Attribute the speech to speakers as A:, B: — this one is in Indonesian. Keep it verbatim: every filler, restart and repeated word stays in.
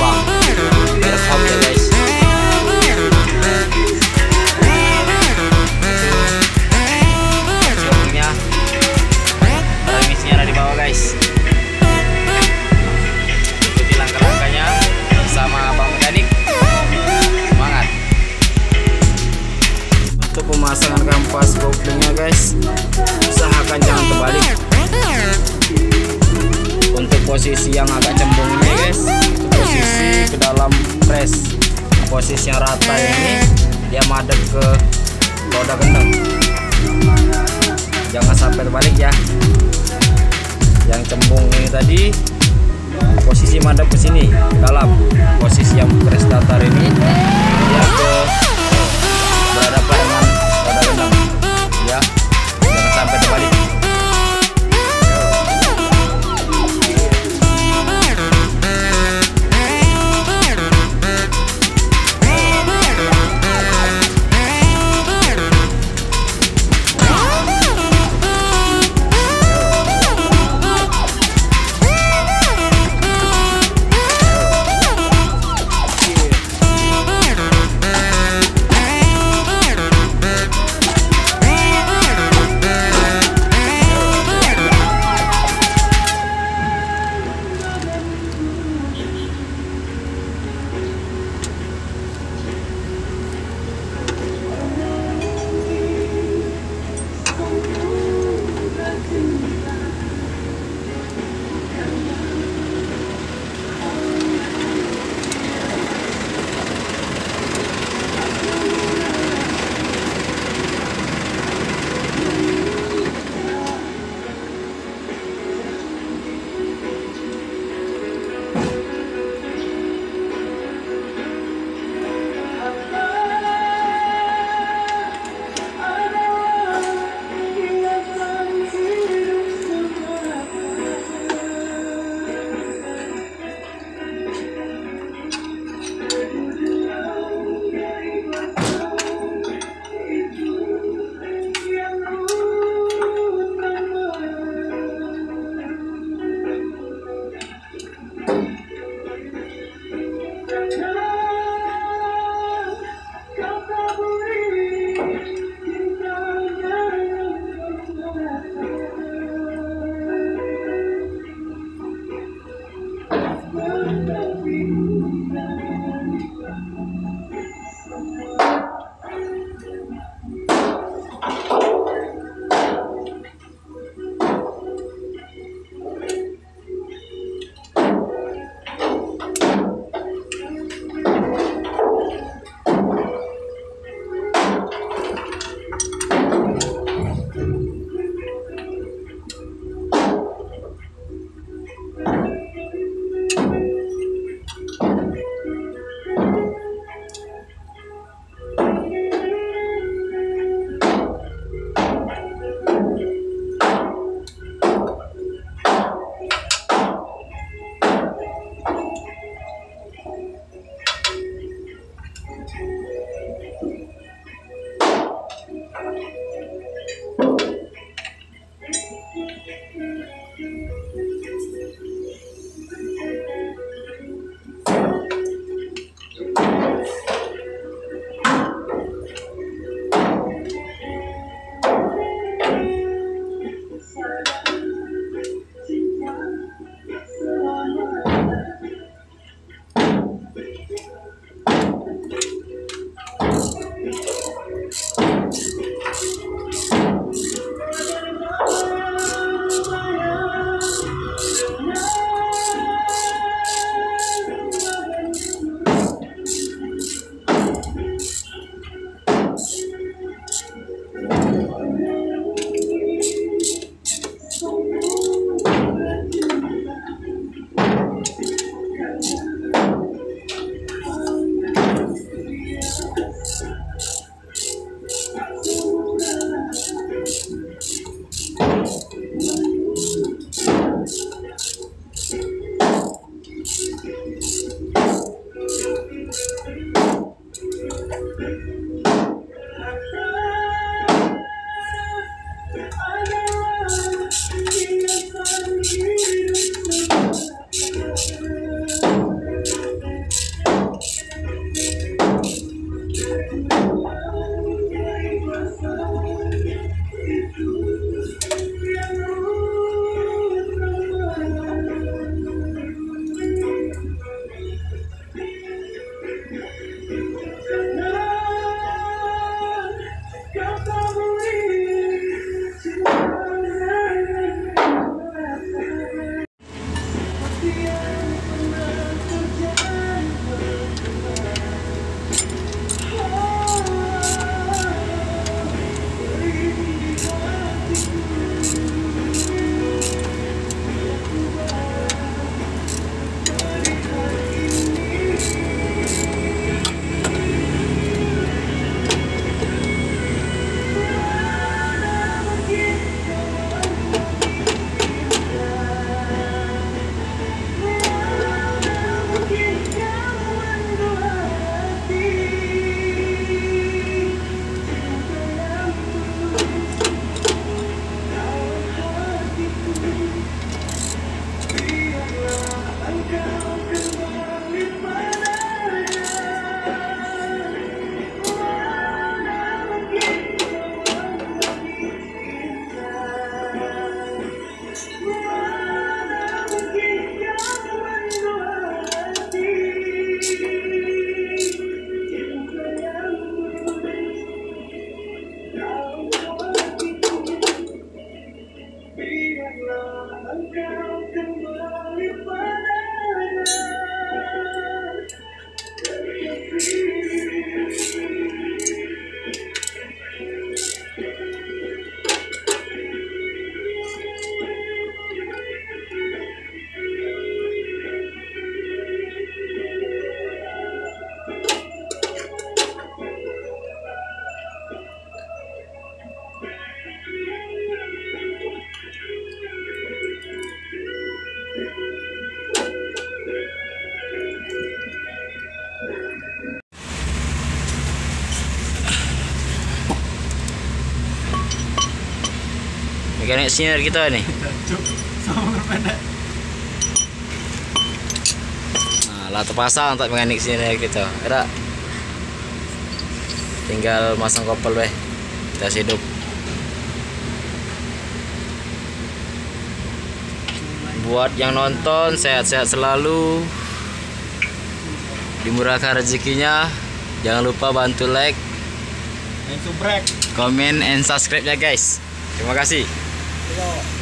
A: gampang. Berhop ya guys. Sebelumnya remisinya ada di bawah guys. Ikuti langkah-langkahnya bersama Bang Mekanik. Semangat. Untuk pemasangan kampas koplingnya guys, usahakan jangan terbalik. Untuk posisi yang agak cembung ini guys, itu posisi ke dalam press. Posisi yang rata ini dia madep ke roda gendeng. Jangan sampai terbalik ya. Yang cembung ini tadi posisi madep ke sini ke dalam. Posisi yang press datar ini dia ke berhadapan dengan roda gendeng ya. Jangan sampai terbalik. Mekanik senior kita nih. Nah, lah terpasang untuk mekanik senior kita. Ada. Tinggal masang kopel weh. Kita hidup. Buat yang nonton sehat-sehat selalu. Dimurahkan rezekinya. Jangan lupa bantu like,
B: and subrek,
A: comment, and subscribe ya guys. Terima kasih.
B: yo.